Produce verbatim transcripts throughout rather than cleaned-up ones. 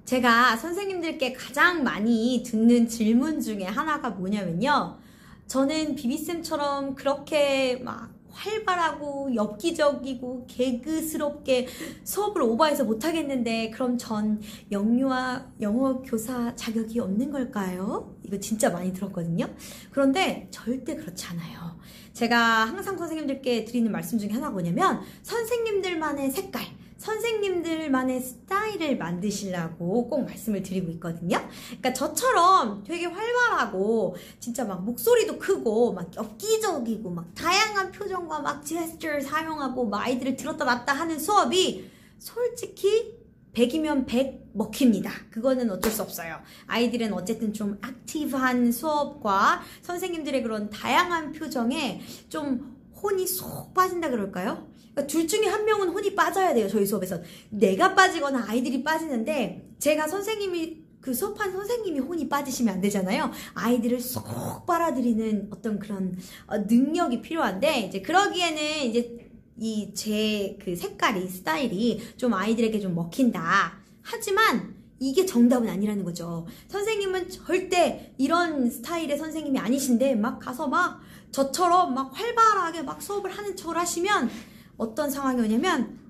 제가 선생님들께 가장 많이 듣는 질문 중에 하나가 뭐냐면요. 저는 비비쌤처럼 그렇게 막 활발하고 엽기적이고 개그스럽게 수업을 오버해서 못하겠는데 그럼 전 영유아 영어 교사 자격이 없는 걸까요? 이거 진짜 많이 들었거든요. 그런데 절대 그렇지 않아요. 제가 항상 선생님들께 드리는 말씀 중에 하나가 뭐냐면 선생님들만의 색깔, 선생님들만의 스타일을 만드시려고 꼭 말씀을 드리고 있거든요. 그러니까 저처럼 되게 활발하고 진짜 막 목소리도 크고 막 엽기적이고 막 다양한 표정과 막 제스처를 사용하고 막 아이들을 들었다 놨다 하는 수업이 솔직히 백이면 백 먹힙니다. 그거는 어쩔 수 없어요. 아이들은 어쨌든 좀 액티브한 수업과 선생님들의 그런 다양한 표정에 좀 혼이 쏙 빠진다 그럴까요? 그러니까 둘 중에 한 명은 혼이 빠져야 돼요. 저희 수업에서 내가 빠지거나 아이들이 빠지는데 제가 선생님이 그 수업한 선생님이 혼이 빠지시면 안 되잖아요. 아이들을 쏙 빨아들이는 어떤 그런 어, 능력이 필요한데 이제 그러기에는 이제 이 제 그 색깔이 스타일이 좀 아이들에게 좀 먹힌다. 하지만 이게 정답은 아니라는 거죠. 선생님은 절대 이런 스타일의 선생님이 아니신데 막 가서 막 저처럼 막 활발하게 막 수업을 하는 척을 하시면 어떤 상황이 오냐면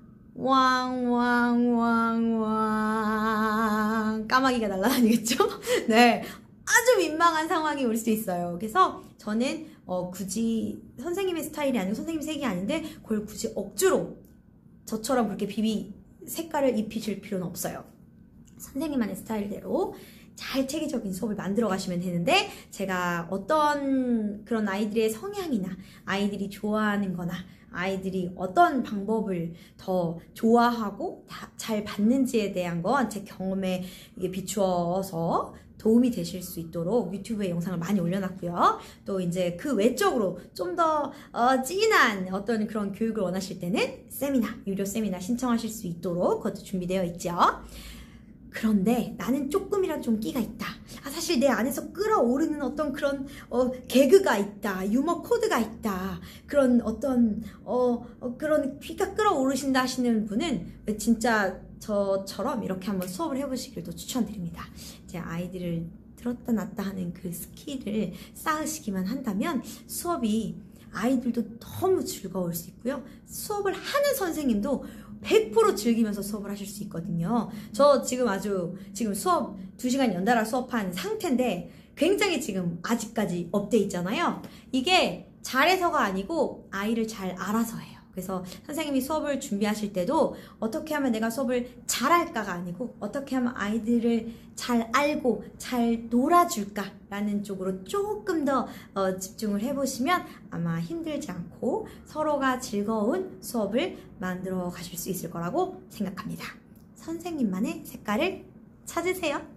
왕왕왕왕 까마귀가 날아다니겠죠? 네, 아주 민망한 상황이 올 수 있어요. 그래서 저는 어, 굳이 선생님의 스타일이 아니고 선생님 색이 아닌데 그걸 굳이 억지로 저처럼 그렇게 비비 색깔을 입히실 필요는 없어요. 선생님만의 스타일대로 잘 체계적인 수업을 만들어 가시면 되는데 제가 어떤 그런 아이들의 성향이나 아이들이 좋아하는 거나 아이들이 어떤 방법을 더 좋아하고 잘 받는지에 대한 건 제 경험에 이게 비추어서 도움이 되실 수 있도록 유튜브에 영상을 많이 올려놨고요. 또 이제 그 외적으로 좀 더 어, 진한 어떤 그런 교육을 원하실 때는 세미나, 유료 세미나 신청하실 수 있도록 그것도 준비되어 있죠. 그런데 나는 조금이라도 좀 끼가 있다. 아, 사실 내 안에서 끌어오르는 어떤 그런 어, 개그가 있다. 유머 코드가 있다. 그런 어떤 어, 어, 그런 귀가 끌어오르신다 하시는 분은 진짜 저처럼 이렇게 한번 수업을 해보시길도 추천드립니다. 제 아이들을 들었다 놨다 하는 그 스킬을 쌓으시기만 한다면 수업이 아이들도 너무 즐거울 수 있고요. 수업을 하는 선생님도 백 퍼센트 즐기면서 수업을 하실 수 있거든요. 저 지금 아주 지금 수업 두 시간 연달아 수업한 상태인데 굉장히 지금 아직까지 업돼 있잖아요. 이게 잘해서가 아니고 아이를 잘 알아서예요. 그래서 선생님이 수업을 준비하실 때도 어떻게 하면 내가 수업을 잘할까가 아니고 어떻게 하면 아이들을 잘 알고 잘 놀아줄까 라는 쪽으로 조금 더 어, 집중을 해보시면 아마 힘들지 않고 서로가 즐거운 수업을 만들어 가실 수 있을 거라고 생각합니다. 선생님만의 색깔을 찾으세요.